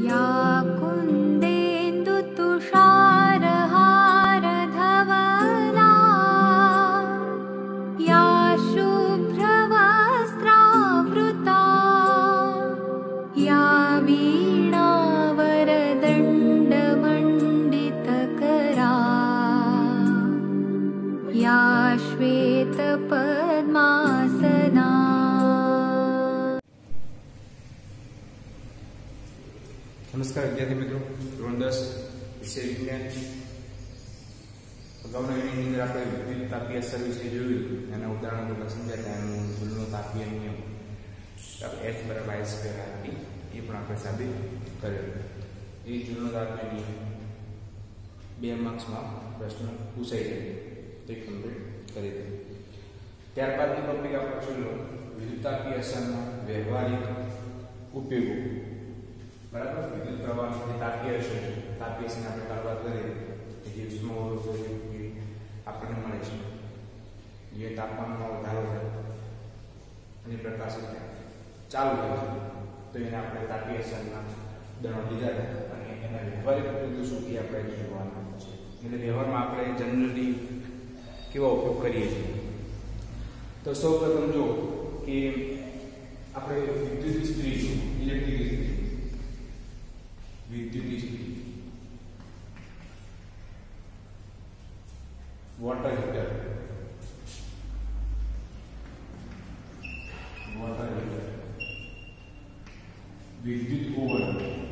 या कुन्देन्दुतुषारहारधवला या शुभ्रवस्त्रावृता या वीणावरदण्डमण्डितकरा या श्वेतपद्मासना। नमस्कार विद्यार्थी मित्रों, ધોરણ 10 વિષય વિજ્ઞાન અગાઉના યુનિટની અંદર આપણે વિદ્યુત તાપીય અસર વિશે જોયું. એના ઉદાહરણો બધા સમજાતા. એનું જૂલનો તાપીય નિયમ H બરાબર I સ્ક્વેર RT એ પણ આપણે સાબિત કર્યો. એ જૂલનો તાપીય નિયમ 2 માર્ક્સમાં પ્રશ્ન પૂછાઈ જાય તે કમ્પ્લીટ કરી દે. ત્યારબાદનો ટોપિક આપણે જોયો વિદ્યુત તાપીય અસરના વ્યવહારિક ઉપયોગો. બરાબર, વિદ્યુત પ્રવાહની તાપીય અસર આપણે વાત કરીએ કે જે ઉષ્માવરોધ આપણને મળે છે, જે તાપમાનમાં વધારો થાય અને પ્રકાશ ચાલુ થાય છે, તો એને આપણે તાપીય અસરના દળો લીધા હતા અને એના વ્યવહારિક ઉપયોગો શું એ આપણે જોવાનું છે. એટલે વ્યવહારમાં આપણે જનરલી કેવા ઉપયોગ કરીએ છીએ. તો સૌપ્રથમ જો કે આપણે વિદ્યુત ઇસ્ત્રી, ઇલેક્ટ્રિક ઇસ્ત્રી, विद्युत इस्त्री, वाटर हीटर, विद्युत ओवन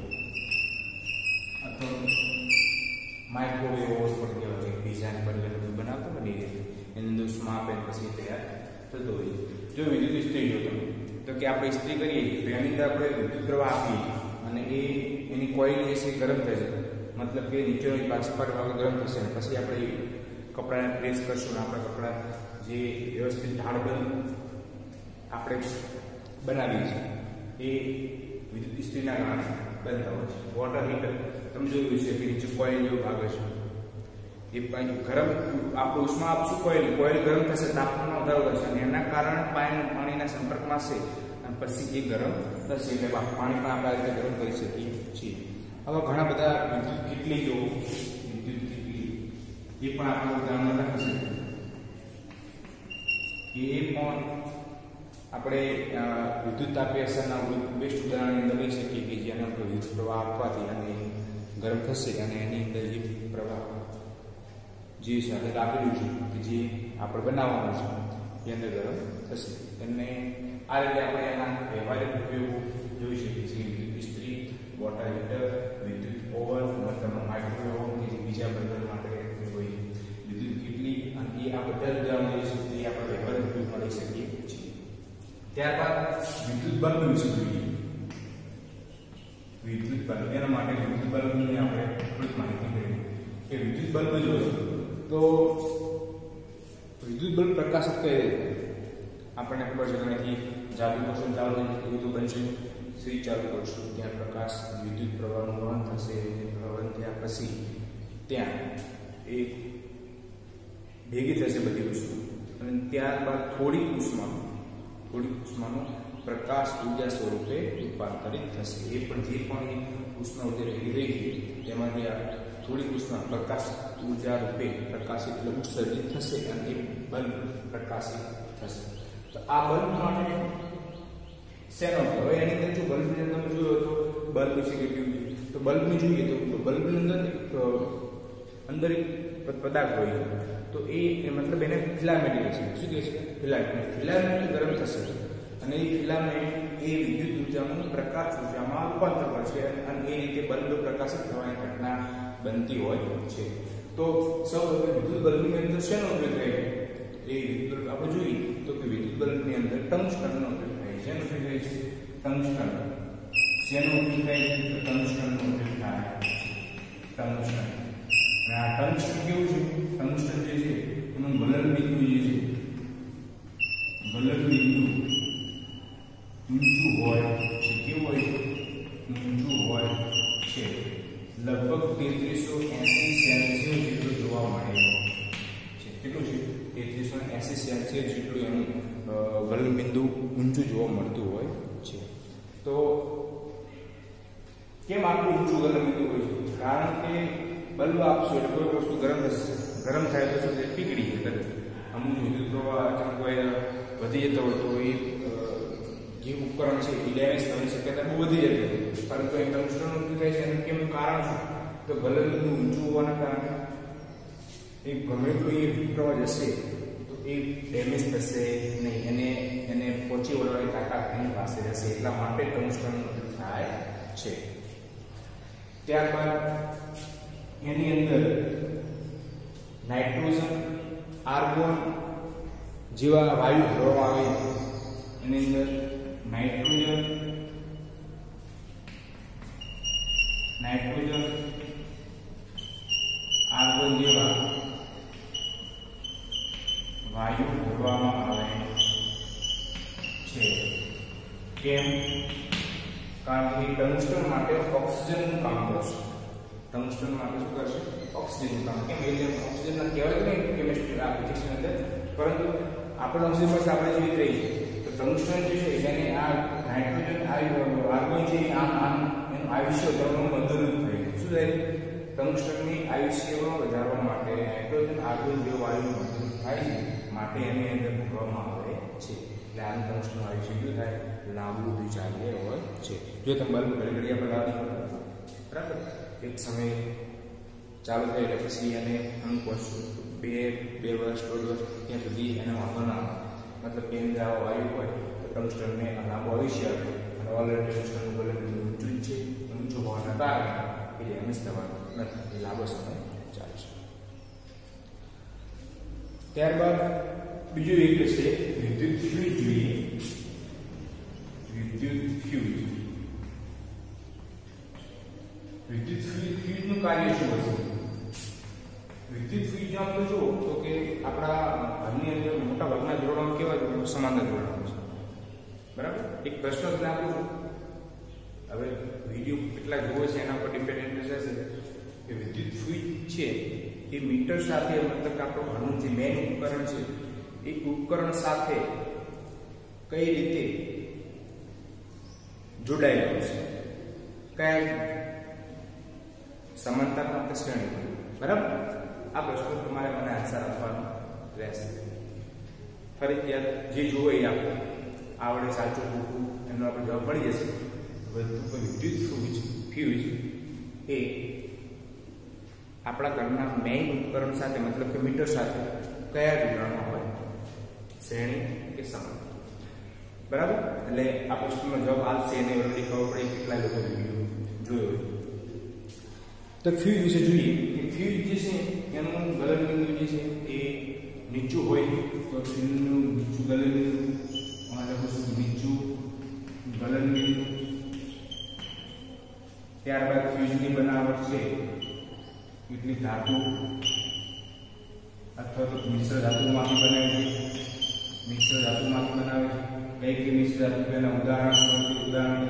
अथवा माइक्रोवेव ओवन पर डिजाइन बदले बनाता बनी एनी उष्मा आपे पछी तैयार थतो होय. जो विद्युत इस्त्री जो तो कि આપણે ઇસ્ત્રી કરીએ તો એની અંદર આપણે વિદ્યુત પ્રવાહ આપીએ અને એની કોઇલ જે છે ગરમ થશે, મતલબ કે નીચેનો ભાગ સપાટ ભાગ ગરમ થશે અને પછી આપણે કપડાને પ્રેસ કરશું અને આપણા કપડા જે વ્યવસ્થિત ઢાળબંધ આપણે બનાવીએ છીએ એ વિદ્યુત ઇસ્ત્રીના કારણે બનતા હોય છે. વોટર હીટર તમે જોયું છે કે નીચે કોઇલ જેવો ભાગ હશે, એ ગરમ આપણું ઉષ્મા આપશું, કોઇલ ગરમ થશે, તાપમાનમાં વધારો થશે અને એના કારણે પાણીના સંપર્કમાં છે અને પછી એ ગરમ થશે એટલે પાણી પણ આપણે આ રીતે ગરમ કરી શકીએ છીએ. હવે ઘણા બધા વિદ્યુત કેટલી જો વિદ્યુત કેટલી એ પણ આપણે ઉદાહરણ લખી શકીએ. એ પણ આપણે વિદ્યુત તાપીય અસરના બેસ્ટ ઉદાહરણની અંદર લઈ શકીએ કે જેને આપણે વિદ્યુત પ્રવાહ આપવાથી અને ગરમ થશે અને એની અંદર જે પ્રવાહ જે સાથે આપેલું છે કે જે આપણે બનાવવાનું છે એ અંદર ગરમ થશે. અને આ રીતે આપણે એના વ્યવહારિક ઉપયોગો જોઈ શકીએ છીએ. વિદ્યુત ઇસ્ત્રી, વોટર હીટર, વિદ્યુત ઓવન, મતલબ માઇક્રોવેવ ઓવન કે બીજા બર્ગર માટે હોય, વિદ્યુત કેટલી, અને એ આ બધા ઉદાહરણો જે છે એ આપણે વ્યવહારિક ઉપયોગમાં લઈ શકીએ છીએ. ત્યારબાદ વિદ્યુત બલ્બ વિશે જોઈએ. વિદ્યુત બલ્બ, એના માટે વિદ્યુત બલ્બની આપણે થોડીક માહિતી મેળવીએ કે વિદ્યુત બલ્બ જોઈએ તો વિદ્યુત બલ્બ પ્રકાશિત કઈ રીતે આપણને ખબર છે. અહીંથી જાદુ કરશું ચાલુ થઈ તો બનશે, સ્વિચ ચાલુ કરશું ત્યાં પ્રકાશ વિદ્યુત પ્રવાહનું વહન થશે, વહન થયા પછી ત્યાં એ ભેગી થશે બધી વસ્તુ અને ત્યારબાદ થોડીક ઉષ્માનું પ્રકાશ ઉર્જા સ્વરૂપે રૂપાંતરિત થશે. એ પણ જે પણ ઉષ્મા ઉર્જા ભેગી રહી છે તેમાંથી આ થોડીક ઉષ્મા પ્રકાશ ઉર્જા રૂપે પ્રકાશિત એટલે ઉત્સર્જિત થશે અને એ બલ્બ પ્રકાશિત થશે. તો આ બલ્બ માટે શેનો હવે એની અંદર જો બલ્બની અંદર તમે જોયો તો બલ્બ છે કે ટ્યુબ છે, તો બલ્બની જોઈએ તો બલ્બની અંદર એક પદાર્થ હોય તો એ મતલબ એને ફિલામેન્ટ કહે છે. શું કહે છે? ફિલામેન્ટ ગરમ થશે અને એ ફિલામેન્ટ એ વિદ્યુત ઉર્જાનું પ્રકાશ ઉર્જામાં રૂપાંતર કરશે અને એ રીતે બલ્બ પ્રકાશિત થવાની ઘટના બનતી હોય છે. તો સૌ વિદ્યુત બલ્બની અંદર શેનો ઉપયોગ થાય છે? એ વિદ્યુત બલ્બ આપણે જોઈએ તો કે વિદ્યુત બલ્બની અંદર ટંગસ્ટનનો ઉપયોગ થાય છે. શેનો ઉપયોગ થાય છે? ટંગસ્ટન. શેનો ઉપયોગ થાય છે? ટંગસ્ટનનો ઉપયોગ થાય છે. ટંગસ્ટન. અને આ ટંગસ્ટન કેવું છે? ટંગસ્ટન જે છે એનું ગલન બિંદુ જે છે, ગલન બિંદુ ઊંચું હોય છે. કેવું હોય છે? ઊંચું હોય છે. લગભગ 3380 સેલ્સિયસ જેટલું જોવા મળે છે. કેટલું છે? 3380 સેલ્સિયસ જેટલું એનું ગલન બિંદુ ઊંચું જોવા મળતું હોય છે. તો કેમ આટલું ઊંચું ગલનબિંદુ હોય છે? કારણ કે બલ્બ આપશો એટલે કોઈ વસ્તુ ગરમ થશે, ગરમ થાય તો શું થાય? પીગળી જાય. અમુક વિદ્યુત પ્રવાહ અચાનક કોઈ વધી જતો હોય તો એ જે ઉપકરણ છે એ ડેમેજ થવાની શક્યતા બહુ વધી જાય છે. પરંતુ એ ટંગસ્ટન ઊંચું થાય છે એનું કેમ કારણ શું? તો ગલનબિંદુ ઊંચું હોવાના કારણે એ ગમે એટલું એ વિદ્યુત પ્રવાહ જશે તો એ ડેમેજ થશે નહીં, એને પહોંચી વળવાની તાકાત એની પાસે રહેશે. એટલા માટે ટંગસ્ટન થાય છે. ત્યારબાદ એની અંદર નાઇટ્રોજન, આર્ગોન જેવા વાયુ ભરવામાં આવે છે. એની અંદર નાઇટ્રોજન, આર્ગોન જેવા વાયુ ભરવામાં આવે છે. કેમ? કારણ કે ટંગસ્ટન માટે ઓક્સિજનનું કામ કરશે. ટંગસ્ટન માટે શું કરશે? ઓક્સિજનનું કામ. કેમ? એટલે ઓક્સિજનના કહેવાય નહીં કેમિસ્ટ્રી આ ફિઝિક્સની અંદર, પરંતુ આપણે ઓક્સિજન પાસે આપણે જીવિત રહીએ છીએ. તો ટંગસ્ટન જે છે એને આ નાઇટ્રોજન આર્ગોન છે આમ એનું આયુષ્ય વધારવામાં મદદરૂપ થાય. શું થાય? ટંગસ્ટનની આયુષ્યમાં વધારવા માટે નાઇટ્રોજન, આર્ગોન જેવા વાયુનું મદદરૂપ થાય છે. માટે એની અંદર ભરવામાં આવે છે. એટલે આનું ટંગસ્ટનનું આયુષ્ય શું થાય? લાંબુ ચાલે હોય છે. જો તમે બલ્બ ઘડી ઘડી આપણે લાવી બરાબર, એક સમય ચાલુ થાય એટલે પછી એને અમુક વર્ષ, બે વર્ષ, 1.5 વર્ષ ત્યાં સુધી એને વાંધો ના આવે. મતલબ કે અંદર આવો વાયુ હોય તો ટંગસ્ટનને લાંબુ આયુષ્ય આપે. અને ઓલરેડી ટંગસ્ટનનું ગલનબિંદુ ઊંચું છે, ઊંચું હોવાના કારણે એ ડેમેજ થવાનું નથી, એ લાંબો સમય ચાલશે. ત્યારબાદ બીજું એક છે વિદ્યુત ફ્યુઝ જોઈએ. વિદ્યુત ફ્યુઝનું કાર્ય શું હશે? વિદ્યુત ફ્યુઝ આમ તો જુઓ તો કે આપણા ઘરની અંદર મોટા ભાગના જોડાણો કેવા સમાંતર જોડાણો છે. બરાબર? એક પ્રશ્ન તમને આપું છું, હવે વિડીયો કેટલા જોવો છે એના પર ડિપેન્ડન્ટ રહેશે કે વિદ્યુત ફ્યુઝ છે એ મીટર સાથે, મતલબ કે આપણું ઘરનું જે મેઇન ઉપકરણ છે એ ઉપકરણ સાથે કઈ રીતે જોડાયેલો છે? કયા સમાંતરમાં કે શ્રેણીમાં? બરાબર? આ પ્રશ્ન તમારે મને આન્સર આપવાનો રહેશે. ફરજિયાત જે જોવે એ આપણે આવડે સાચું ખોટું એનો આપણે જવાબ મળી જશે. વિદ્યુત ફ્યુઝ એ આપણા ઘરના મેઇન ઉપકરણ સાથે, મતલબ કે મીટર સાથે કયા જોડાણમાં હોય? શ્રેણી કે સમાંતર? બરાબર? એટલે આ પ્રશ્નનો જવાબ આપશે એને ઓલરેડી ખબર પડે કેટલા લોકો વિડીયો જોયો. તો ફ્યુઝ વિશે જોઈએ કે ફ્યુઝ જે છે એનું ગલનબિંદુ જે છે એ નીચું હોય તો ફ્યુઝનું નીચું ગલનબિંદુ, નીચું ગલનબિંદુ. ત્યારબાદ ફ્યુઝની બનાવટ છે કેટલી ધાતુ અથવા તો મિશ્ર ધાતુમાંથી બને છે. મિશ્ર ધાતુમાંથી બનાવે છે. કઈ મિશ્ર ધાતુ? પહેલા ઉદાહરણ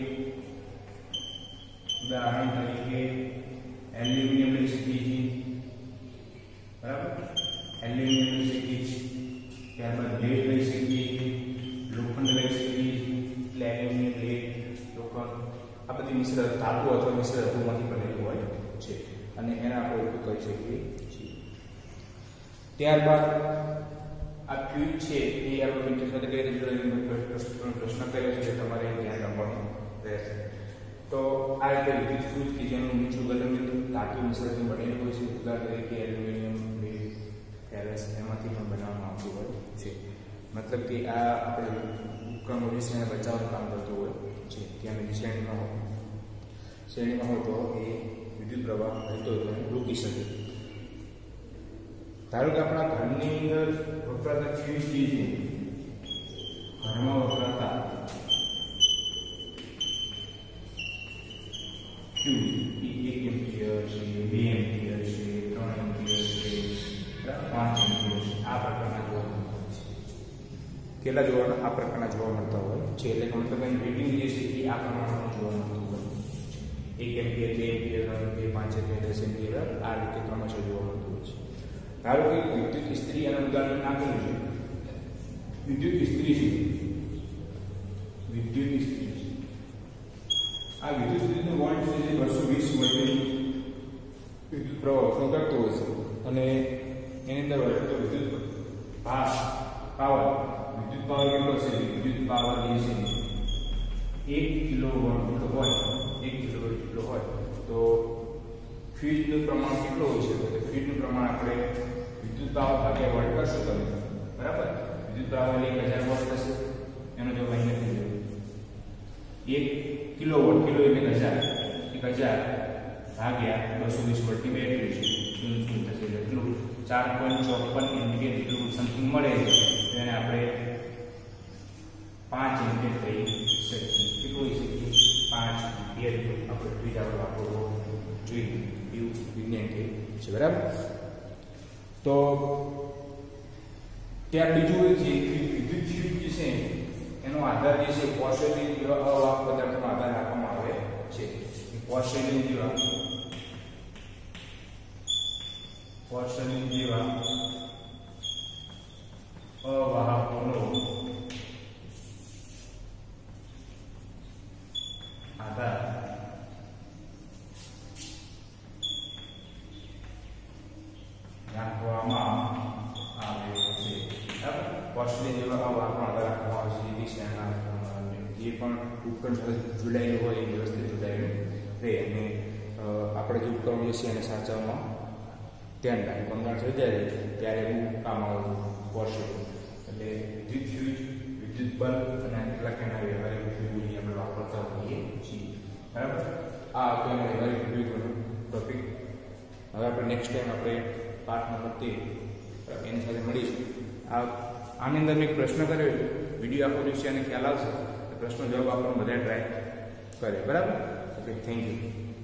તરીકે એલ્યુમિનિયમ લઈ શકીએ છીએ. બરાબર? એલ્યુમિનિયમ લઈ શકીએ છીએ. ત્યારબાદ લેડ લઈ શકીએ છીએ, લોખંડ લઈ શકીએ છીએ. એટલે એલ્યુમિનિયમ, લેડ, લોખંડ આ બધી મિશ્ર ધાતુ અથવા મિશ્ર ધાતુમાંથી બનેલી હોય છે અને એના આપણે ઉપયોગ કરી શકીએ છીએ. ત્યારબાદ આ ફ્યુઝ છે એ આપણે મીટર સાથે કઈ રીતે પ્રશ્ન કર્યો છે તમારે ધ્યાન રાખવાનું રહેશે. તો આ રીતે વિદ્યુત ફ્યુઝ કે જેનું નીચું ગલનબિંદુ ધાતુ મિશ્રણથી બનેલું હોય છે, ઉદાહરણ તરીકે એલ્યુમિનિયમ, લેડ, ફેરસ એમાંથી પણ બનાવવામાં આવતું હોય છે. મતલબ કે આ આપણે ઉપકરણો જે છે એને બચાવવાનું કામ કરતું હોય છે. ત્યાં શ્રેણીમાં હોય તો એ વિદ્યુત પ્રવાહ વહેતો હોય તો એને રોકી શકે. ધારો કે આપણા ઘરની અંદર વપરાતા ફ્યુઝ જે છે, ઘરમાં વપરાતા ફ્યુઝ 1 એમ્પિયર છે, 2 એમ્પિયર છે, 3 એમ્પિયર છે, 5 એમ્પિયર છે, આ પ્રકારના જોવા મળતા હોય છે. કેટલા જોવાના? આ પ્રકારના જોવા મળતા હોય છે. એટલે કે મતલબ એની રેટિંગ જે છે એ આ પ્રમાણમાં જોવા મળતું હોય. 1 ampere, 2 ampere, 3 ampere, 5 ampere, 10 ampere, આ રીતે ક્રમશઃ જોવા મળતું હોય છે. ધારો કે વિદ્યુત ઇસ્ત્રી અને ઉદાહરણ આપેલું છે. વિદ્યુત ઇસ્ત્રી છે, વિદ્યુત ઇસ્ત્રી. આ વિદ્યુત વિદ્યુતનું વોલ્ટ છે જે 220 વોલ્ટની વિદ્યુત પ્રવાહ ઉત્પન્ન કરતો હોય છે અને એની અંદર વહેતો વિદ્યુત પાવર કેટલો છે? વિદ્યુત પાવર જે છે 1 કિલોવોટ જેટલો હોય, 1 કિલોવોટ જેટલો હોય તો ફ્યુઝનું પ્રમાણ કેટલું હોય છે? તો ફ્યુઝનું પ્રમાણ આપણે વિદ્યુત પાવર ભાગ્યા વોલ્ટ કરશું તમે, બરાબર? વિદ્યુત પાવર 1000 વોટ થશે, એનો જવાબ અહીં લખી દો. 1 કિલોવોટ, કિલો એટલે 1000 ભાગ્યા 220 વોલ્ટની બેટરી છે, શું થશે? એટલું 4.54 એમ્પિયર જેટલું સમથિંગ મળે છે, તેને આપણે 5 એમ્પિયર કહી શકીએ. કેટલું હોઈ શકીએ? 5 એમ્પિયર આપણે ફ્રીજ આપણે વાપરવો જોઈએ એવું વિજ્ઞાન કહે છે, બરાબર? તો ત્યાં બીજું એ છે વિદ્યુત ફ્યુઝ જે છે એનો આધાર જે છે પોર્સેલિન જેવા અવાહક પદાર્થનો આધાર રાખવામાં આવે છે. પોર્સેલિન જેવા અવાહકોનો આધાર રાખવામાં આવે છે. પોર્સેલિન જેવા અવાહકનો આધાર રાખવામાં આવે છે. જે પણ ઉપકરણ સાથે જોડાયેલું હોય એ વ્યવસ્થિત જોડાયેલું રહે અને આપણે જે ઉપકરણ જે છે એને સાચવવામાં ધ્યાન રાખે. ભંગાણ સર્જાય ત્યારે એવું કામ આવે પોર્સેલિન. એટલે વિદ્યુત ફ્યુઝ, વિદ્યુત બલ્બ અને કેટલાક એના વ્યવહારિક ઉપયોગોની આપણે વાપરતા હોઈએ છીએ, બરાબર? આ હતો એના વ્યવહારિક ઉપયોગોનો ટોપિક. હવે આપણે નેક્સ્ટ ટાઈમ આપણે પાઠ નંબર 13 એની સાથે મળીશું. આની અંદર મેં એક પ્રશ્ન કર્યો છે, વિડીયો આખો દિવસે અને ખ્યાલ આવશે. પ્રશ્નો જવાબ આપવાનો બધા ટ્રાય કરે, બરાબર? Okay, thank you.